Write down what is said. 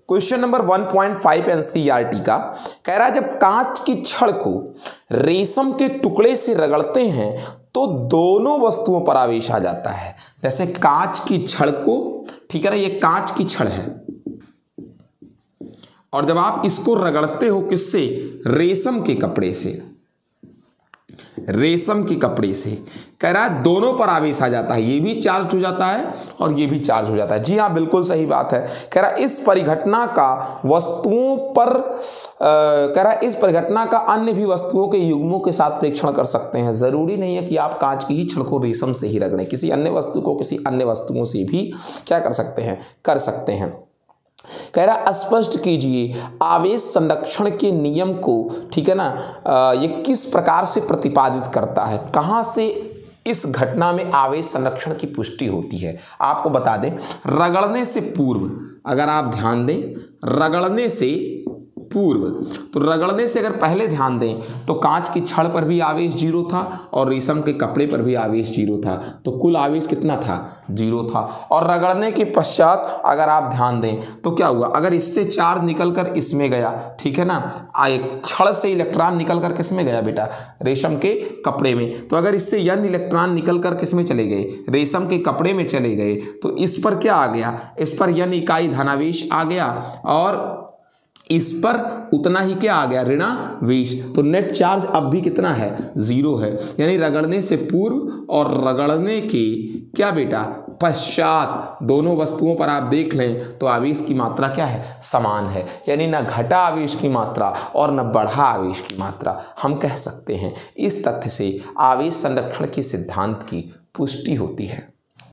Question number 1.5 NCERT का कह रहा है जब कांच की छड़ को रेशम के टुकड़े से रगड़ते हैं तो दोनों वस्तुओं पर आवेश आ जाता है। जैसे कांच की छड़ को, ठीक है ना, ये कांच की छड़ है और जब आप इसको रगड़ते हो किससे, रेशम के कपड़े से, रेशम के कपड़े से, कह रहा है दोनों पर आवेश आ जाता है, ये भी चार्ज हो जाता है और ये भी चार्ज हो जाता है। जी हाँ, बिल्कुल सही बात है। कह रहा है इस परिघटना का वस्तुओं पर कह रहा है इस परिघटना का अन्य भी वस्तुओं के युग्मों के साथ परीक्षण कर सकते हैं। जरूरी नहीं है कि आप कांच की ही छड़ को रेशम से ही रगड़ें, किसी अन्य वस्तु को किसी अन्य वस्तुओं से भी क्या कर सकते हैं, कर सकते हैं। कह रहा स्पष्ट कीजिए आवेश संरक्षण के नियम को, ठीक है ना, ये किस प्रकार से प्रतिपादित करता है, कहाँ से इस घटना में आवेश संरक्षण की पुष्टि होती है। आपको बता दें, रगड़ने से पूर्व, अगर आप ध्यान दें, रगड़ने से पूर्व, तो रगड़ने से अगर पहले ध्यान दें तो कांच की छड़ पर भी आवेश 0 था और रेशम के कपड़े पर भी आवेश 0 था, तो कुल आवेश कितना था, 0 था। और रगड़ने के पश्चात अगर आप ध्यान दें तो क्या हुआ, अगर इससे चार्ज निकलकर इसमें गया, ठीक है ना, एक छड़ से इलेक्ट्रॉन निकलकर किस में गया बेटा, रेशम के कपड़े में, तो अगर इससे n इलेक्ट्रॉन निकलकर किस में चले गए, रेशम के कपड़े में चले गए, तो इस पर क्या आ गया, इस पर n इकाई धनावेश आ गया और इस पर उतना ही क्या आ गया, ऋणावेश। तो नेट चार्ज अब भी कितना है, 0 है। यानी रगड़ने से पूर्व और रगड़ने के क्या बेटा पश्चात दोनों वस्तुओं पर आप देख लें तो आवेश की मात्रा क्या है, समान है। यानी ना घटा आवेश की मात्रा और न बढ़ा आवेश की मात्रा। हम कह सकते हैं इस तथ्य से आवेश संरक्षण के सिद्धांत की पुष्टि होती है।